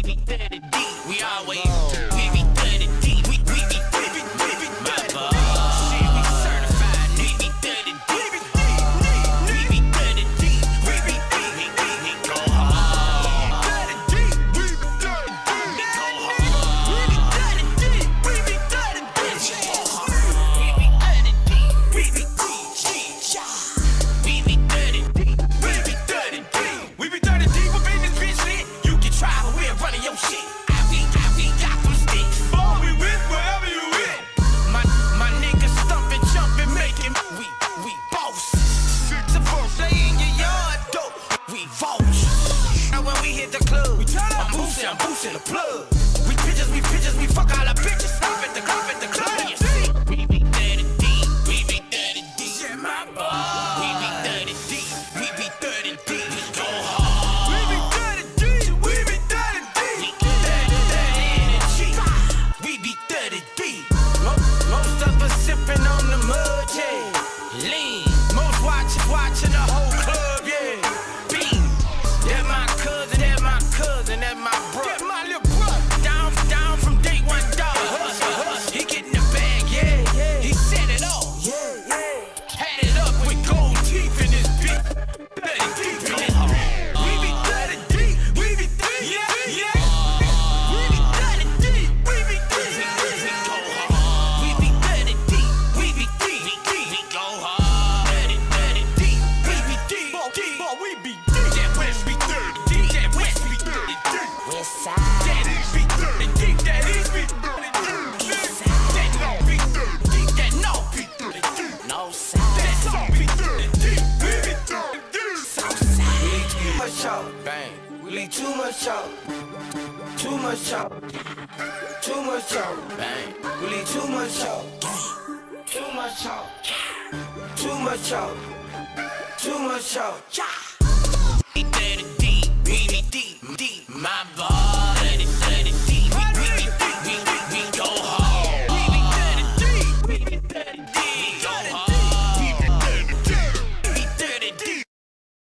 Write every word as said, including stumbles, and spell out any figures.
be thirty deep. We always, we be thirty deep. We, we be, we be, we be my boy. Shit, we certified. We be thirty deep. We be thirty deep. We be deep. We, we, we go hard. thirty deep. We be thirty deep. We go hard. We be thirty deep. We be thirty deep. We go hard. We be thirty deep. We be deep. We be thirty deep. We be thirty deep. We be thirty deep up in this bitch lit. You can try, but we're running your shit. I be, I be got them sticks. Boy, we with wherever you with. My, my niggas stumping, jumping, making. We, we boss. Six of us, they in your yard, dope. We vulture. And when we hit the club, we turn up. I'm boosting, I'm boosting the plug. We bitches, we bitches, we fuck all our bitches. Stop at the club, at the club. You see? We be thirty deep. We be thirty deep. Yeah, my boy. We be thirty deep. We be thirty deep. We go hard. We be thirty deep. We be thirty deep. We thirty, thirty energy. We be thirty deep. Mo- Most of us sipping on the mud, yeah. Lean. Most watchers watching the whole club, yeah. Beam. That my cousin, that my cousin, that my brother. That my little brother. Down, down from day one, dog. Hustle, hustle. He getting the bag, yeah, yeah. He set it off. Yeah, yeah. Had it up with gold teeth in his bitch. thirty deep in this bitch. We be thirty deep. We be thirty, yeah, yeah. We be thirty deep. We be thirty deep. We go hard. We be thirty deep. We be deep. We deep. We go hard. thirty, thirty deep. We be deep. Deep. We be deep. That West be thirty deep. That West be thirty deep. West side. That East be thirty deep. That East be thirty deep. East side. That North be thirty deep. That North be thirty deep. No side. That South be thirty deep. We be thirty deep. South side. We leave too much out. Bang. We leave too much out. Too much out. Too much out. Bang. We leave too much out. Too much out. Too much out. Too much out.